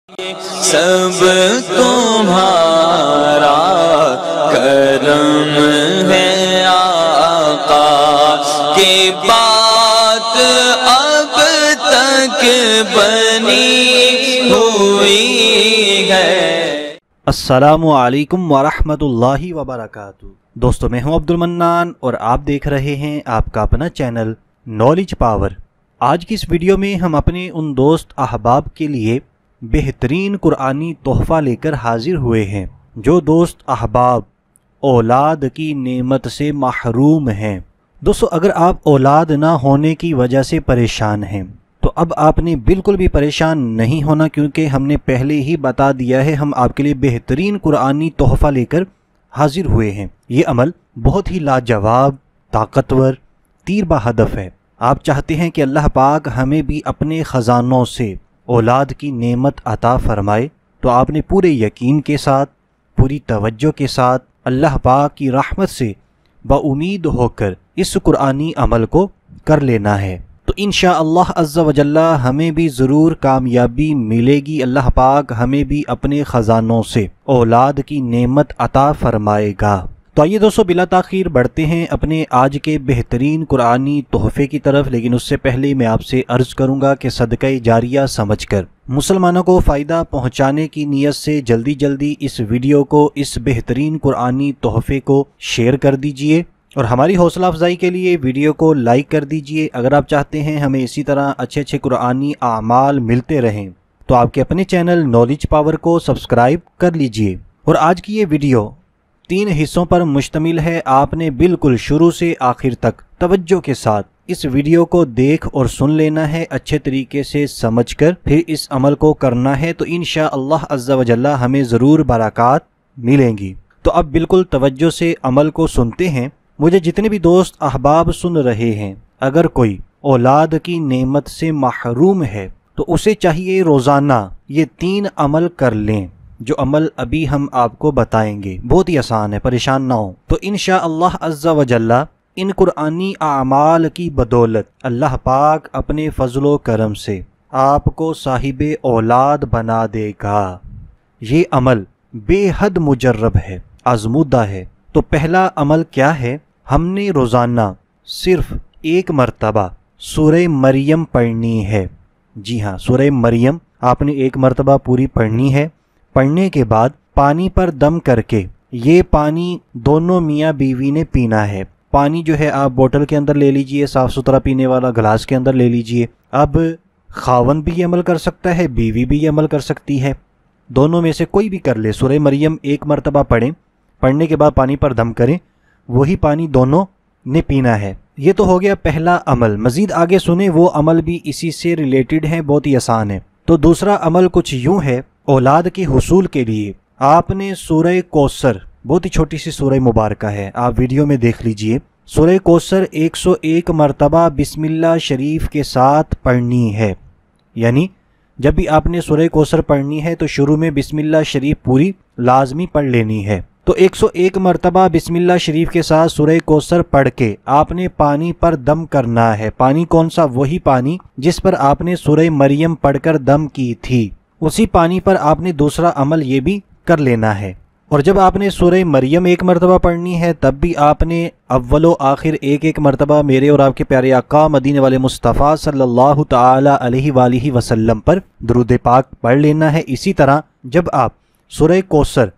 سب تمہارا کرم ہے آقا کی بات اب تک بنی ہوئی ہے۔ السلام علیکم ورحمۃ اللہ وبرکاتہ۔ دوستو میں ہوں عبد المنان اور آپ دیکھ رہے ہیں آپ کا اپنا چینل نالج پاور۔ آج کی اس ویڈیو میں ہم اپنے ان دوست احباب کے لیے بہترین قرآنی تحفہ لے کر حاضر ہوئے ہیں جو دوست احباب اولاد کی نعمت سے محروم ہیں۔ دوستو اگر آپ اولاد نہ ہونے کی وجہ سے پریشان ہیں تو اب آپ نے بالکل بھی پریشان نہیں ہونا، کیونکہ ہم نے پہلے ہی بتا دیا ہے ہم آپ کے لیے بہترین قرآنی تحفہ لے کر حاضر ہوئے ہیں۔ یہ عمل بہت ہی لاجواب، طاقتور، تیر بہدف ہے۔ آپ چاہتے ہیں کہ اللہ پاک ہمیں بھی اپنے خزانوں سے اولاد کی نعمت عطا فرمائے، تو آپ نے پورے یقین کے ساتھ، پوری توجہ کے ساتھ اللہ پاک کی رحمت سے باامید ہو کر اس قرآنی عمل کو کر لینا ہے۔ تو انشاءاللہ عز و جل ہمیں بھی ضرور کامیابی ملے گی، اللہ پاک ہمیں بھی اپنے خزانوں سے اولاد کی نعمت عطا فرمائے گا۔ تو آئیے دوستو بلا تاخیر بڑھتے ہیں اپنے آج کے بہترین قرآنی تحفے کی طرف، لیکن اس سے پہلے میں آپ سے عرض کروں گا کہ صدقہ جاریہ سمجھ کر مسلمانوں کو فائدہ پہنچانے کی نیت سے جلدی جلدی اس ویڈیو کو، اس بہترین قرآنی تحفے کو شیئر کر دیجئے، اور ہماری حوصلہ افزائی کے لیے ویڈیو کو لائک کر دیجئے۔ اگر آپ چاہتے ہیں ہمیں اسی طرح اچھے اچھے قرآنی اعمال ملتے رہیں تو آپ کے اپنے چینل نالج پاور کو سبسکرائب کر لیجئے۔ اور آج کی یہ ویڈیو 3 حصوں پر مشتمل ہے، آپ نے بالکل شروع سے آخر تک توجہ کے ساتھ اس ویڈیو کو دیکھ اور سن لینا ہے، اچھے طریقے سے سمجھ کر پھر اس عمل کو کرنا ہے، تو انشاءاللہ عز و جل ہمیں ضرور برکات ملیں گی۔ تو اب بالکل توجہ سے عمل کو سنتے ہیں۔ مجھے جتنے بھی دوست احباب سن رہے ہیں، اگر کوئی اولاد کی نعمت سے محروم ہے تو اسے چاہیے روزانہ یہ 3 عمل کر لیں، جو عمل ابھی ہم آپ کو بتائیں گے۔ بہت ہی آسان ہے، پریشان نہ ہوں۔ تو انشاءاللہ عز و جل ان قرآنی اعمال کی بدولت اللہ پاک اپنے فضل و کرم سے آپ کو صاحب اولاد بنا دے گا۔ یہ عمل بے حد مجرب ہے، آزمودہ ہے۔ تو پہلا عمل کیا ہے؟ ہم نے روزانہ صرف 1 مرتبہ سورہ مریم پڑھنی ہے۔ جی ہاں، سورہ مریم آپ نے 1 مرتبہ پوری پڑھنی ہے۔ پڑھنے کے بعد پانی پر دم کر کے یہ پانی دونوں میاں بیوی نے پینا ہے۔ پانی جو ہے آپ بوتل کے اندر لے لیجئے، صاف ستھرا پینے والا گلاس کے اندر لے لیجئے۔ اب خاوند بھی یہ عمل کر سکتا ہے، بیوی بھی یہ عمل کر سکتی ہے، دونوں میں سے کوئی بھی کر لے۔ سورہ مریم 1 مرتبہ پڑھیں، پڑھنے کے بعد پانی پر دم کریں، وہی پانی دونوں نے پینا ہے۔ یہ تو ہو گیا پہلا عمل۔ مزید آگے سنیں، وہ عمل بھی اسی سے ریلیٹڈ ہے، بہت ہی آسان ہے۔ تو دوسرا عمل کچھ یوں ہے، اولاد کے حصول کے لیے آپ نے سورہ کوثر، بہت ہی چھوٹی سی سورہ مبارکہ ہے، آپ ویڈیو میں دیکھ لیجئے، سورہ کوثر 101 مرتبہ بسم اللہ شریف کے ساتھ پڑھنی ہے۔ یعنی جب بھی آپ نے سورہ کوثر پڑھنی ہے تو شروع میں بسم اللہ شریف پوری لازمی پڑھ لینی ہے۔ تو 101 مرتبہ بسم اللہ شریف کے ساتھ سورہ کوثر پڑھ کے آپ نے پانی پر دم کرنا ہے۔ پانی کون سا؟ وہی پانی جس پر آپ نے سورہ مریم پڑھ کر دم کی تھی، اسی پانی پر آپ نے دوسرا عمل یہ بھی کر لینا ہے۔ اور جب آپ نے سورہ مریم 1 مرتبہ پڑھنی ہے تب بھی آپ نے اول و آخر 1 مرتبہ میرے اور آپ کے پیارے آقا مدینے والے مصطفیٰ صلی اللہ تعالی علیہ وآلہ وسلم پر درود پاک پڑھ لینا ہے۔ اسی طرح جب آپ سورہ کوثر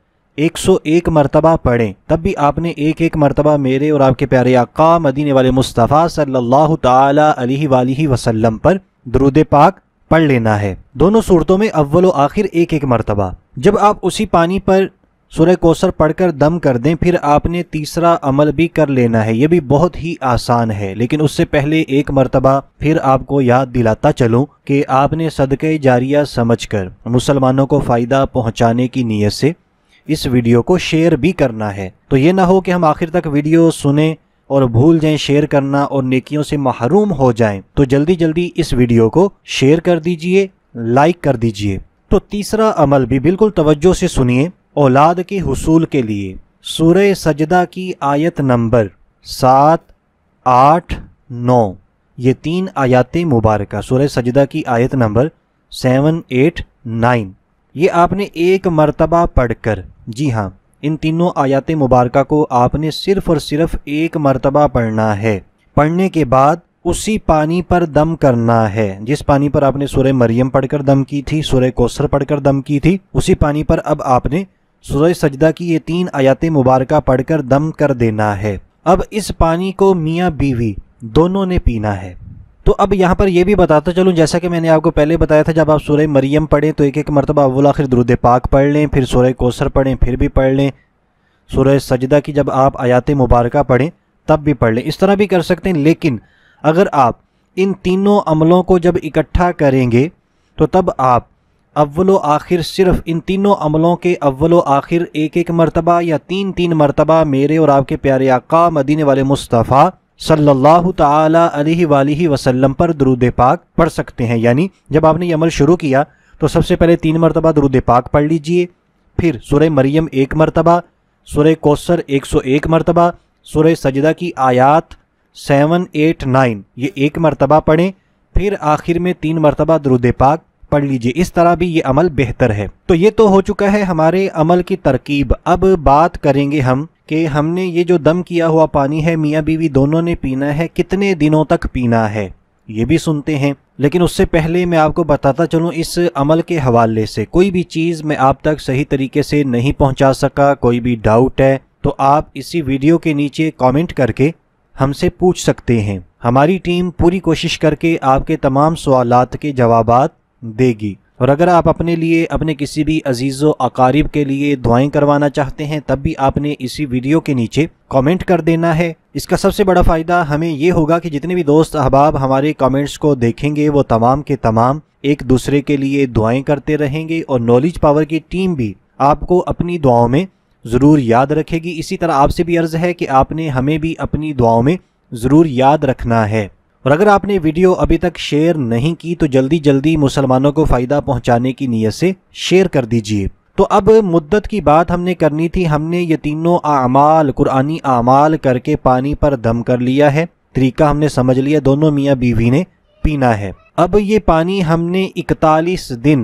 101 مرتبہ پڑھیں تب بھی آپ نے 1 مرتبہ میرے اور آپ کے پیارے آقا مدینے والے مصطفیٰ صلی اللہ تعالی علیہ وآلہ وسلم پر درود پاک پڑھ لینا ہے۔ دونوں صورتوں میں اول و آخر 1 مرتبہ۔ جب آپ اسی پانی پر سورہ کوثر پڑھ کر دم کر دیں پھر آپ نے تیسرا عمل بھی کر لینا ہے۔ یہ بھی بہت ہی آسان ہے، لیکن اس سے پہلے 1 مرتبہ پھر آپ کو یاد دلاتا چلوں کہ آپ نے صدقہ جاریہ سمجھ کر مسلمانوں کو فائدہ پہنچانے کی نیت سے اس ویڈیو کو شیئر بھی کرنا ہے۔ تو یہ نہ ہو کہ ہم آخر تک ویڈیو سنیں اور بھول جائیں شیئر کرنا اور نیکیوں سے محروم ہو جائیں، تو جلدی جلدی اس ویڈیو کو شیئر کر دیجئے، لائک کر دیجئے۔ تو تیسرا عمل بھی بالکل توجہ سے سنیے، اولاد کے حصول کے لیے سورہ سجدہ کی آیت نمبر 7، 8، 9، یہ 3 آیات مبارکہ، سورہ سجدہ کی آیت نمبر 7، 8، 9، یہ آپ نے ایک مرتبہ پڑھ کر، جی ہاں، ان تینوں آیات مبارکہ کو آپ نے صرف اور صرف ایک مرتبہ پڑھنا ہے۔ پڑھنے کے بعد اسی پانی پر دم کرنا ہے، جس پانی پر آپ نے سورہ مریم پڑھ کر دم کی تھی، سورہ کوثر پڑھ کر دم کی تھی، اسی پانی پر اب آپ نے سورہ سجدہ کی یہ 3 آیات مبارکہ پڑھ کر دم کر دینا ہے۔ اب اس پانی کو میاں بیوی دونوں نے پینا ہے۔ تو اب یہاں پر یہ بھی بتاتا چلوں، جیسا کہ میں نے آپ کو پہلے بتایا تھا، جب آپ سورہ مریم پڑھیں تو ایک مرتبہ اول آخر درود پاک پڑھ لیں، پھر سورہ کوثر پڑھیں، پھر بھی پڑھ لیں، سورہ سجدہ کی جب آپ آیات مبارکہ پڑھیں تب بھی پڑھ لیں، اس طرح بھی کر سکتے ہیں۔ لیکن اگر آپ ان تینوں عملوں کو جب اکٹھا کریں گے تو تب آپ اول و آخر صرف ان تینوں عملوں کے اول و آخر ایک مرتبہ یا 3 مرتبہ میرے اور آپ کے پیارے آقا مدینے والے مصطفیٰ صلی اللہ تعالی علیہ وآلہ وسلم پر درود پاک پڑھ سکتے ہیں۔ یعنی جب آپ نے یہ عمل شروع کیا تو سب سے پہلے 3 مرتبہ درود پاک پڑھ لیجئے، پھر سورہ مریم 1 مرتبہ، سورہ کوثر 101 مرتبہ، سورہ سجدہ کی آیات 7، 8، 9 یہ 1 مرتبہ پڑھیں، پھر آخر میں 3 مرتبہ درود پاک پڑھ لیجئے۔ اس طرح بھی یہ عمل بہتر ہے۔ تو یہ تو ہو چکا ہے ہمارے عمل کی ترکیب۔ اب بات کریں گے ہم کہ ہم نے یہ جو دم کیا ہوا پانی ہے میاں بیوی دونوں نے پینا ہے، کتنے دنوں تک پینا ہے یہ بھی سنتے ہیں۔ لیکن اس سے پہلے میں آپ کو بتاتا چلوں، اس عمل کے حوالے سے کوئی بھی چیز میں آپ تک صحیح طریقے سے نہیں پہنچا سکا، کوئی بھی ڈاؤٹ ہے تو آپ اسی ویڈیو کے نیچے کامنٹ کر کے ہم سے پوچھ سکتے ہیں۔ ہماری ٹیم پوری کوشش کر کے آپ کے تمام سوالات کے جوابات دے گی۔ اور اگر آپ اپنے لیے، اپنے کسی بھی عزیز و اقارب کے لیے دعائیں کروانا چاہتے ہیں تب بھی آپ نے اسی ویڈیو کے نیچے کامنٹ کر دینا ہے۔ اس کا سب سے بڑا فائدہ ہمیں یہ ہوگا کہ جتنے بھی دوست احباب ہمارے کامنٹس کو دیکھیں گے وہ تمام کے تمام ایک دوسرے کے لیے دعائیں کرتے رہیں گے، اور نالج پاور کی ٹیم بھی آپ کو اپنی دعاؤں میں ضرور یاد رکھے گی۔ اسی طرح آپ سے بھی عرض ہے کہ آپ نے ہمیں بھی اپنی دعاؤں میں ضرور یاد رکھنا ہے۔ اور اگر آپ نے ویڈیو ابھی تک شیئر نہیں کی تو جلدی مسلمانوں کو فائدہ پہنچانے کی نیت سے شیئر کر دیجئے۔ تو اب مدت کی بات ہم نے کرنی تھی۔ ہم نے یہ تینوں اعمال، قرآنی اعمال کر کے پانی پر دم کر لیا ہے، طریقہ ہم نے سمجھ لیا، دونوں میاں بیوی نے پینا ہے۔ اب یہ پانی ہم نے 41 دن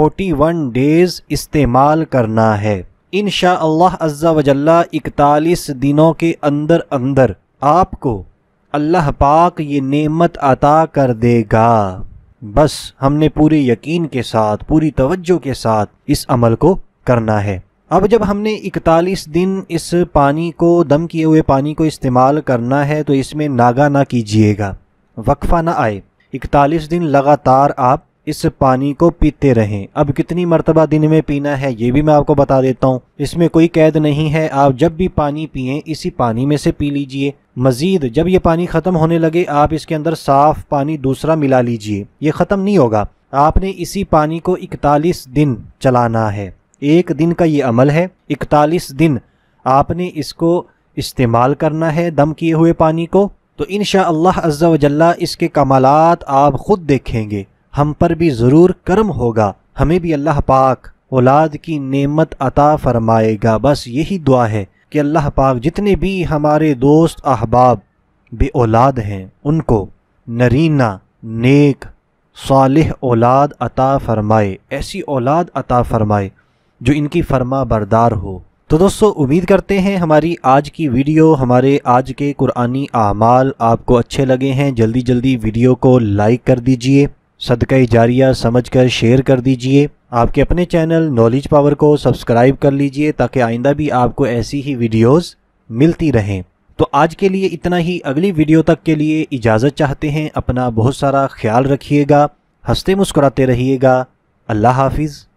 41 ڈیز استعمال کرنا ہے۔ انشاءاللہ عز و جل 41 دنوں کے اندر آپ کو اللہ پاک یہ نعمت عطا کر دے گا۔ بس ہم نے پورے یقین کے ساتھ، پوری توجہ کے ساتھ اس عمل کو کرنا ہے۔ اب جب ہم نے 41 دن اس پانی کو، دم کیے ہوئے پانی کو استعمال کرنا ہے تو اس میں ناغہ نہ کیجئے گا، وقفہ نہ آئے۔ 41 دن لگاتار آپ اس پانی کو پیتے رہیں۔ اب کتنی مرتبہ دن میں پینا ہے یہ بھی میں آپ کو بتا دیتا ہوں، اس میں کوئی قید نہیں ہے۔ آپ جب بھی پانی پئیں اسی پانی میں سے پی لیجئے۔ مزید جب یہ پانی ختم ہونے لگے آپ اس کے اندر صاف پانی دوسرا ملا لیجئے، یہ ختم نہیں ہوگا۔ آپ نے اسی پانی کو 41 دن چلانا ہے۔ ایک دن کا یہ عمل ہے، 41 دن آپ نے اس کو استعمال کرنا ہے دم کیے ہوئے پانی کو، تو انشاءاللہ عز و جل اس کے کمالات آپ خود دیکھیں گے۔ ہم پر بھی ضرور کرم ہوگا، ہمیں بھی اللہ پاک اولاد کی نعمت عطا فرمائے گا۔ بس یہی دعا ہے کہ اللہ پاک جتنے بھی ہمارے دوست احباب بے اولاد ہیں ان کو نرینہ نیک صالح اولاد عطا فرمائے، ایسی اولاد عطا فرمائے جو ان کی فرما بردار ہو۔ تو دوستو امید کرتے ہیں ہماری آج کی ویڈیو، ہمارے آج کے قرآنی اعمال آپ کو اچھے لگے ہیں۔ جلدی ویڈیو کو لائک کر دیجئے، صدقہ جاریہ سمجھ کر شیئر کر دیجئے۔ آپ کے اپنے چینل نالج پاور کو سبسکرائب کر لیجئے تاکہ آئندہ بھی آپ کو ایسی ہی ویڈیوز ملتی رہیں۔ تو آج کے لیے اتنا ہی، اگلی ویڈیو تک کے لیے اجازت چاہتے ہیں۔ اپنا بہت سارا خیال رکھیے گا، ہنستے مسکراتے رہیے گا۔ اللہ حافظ۔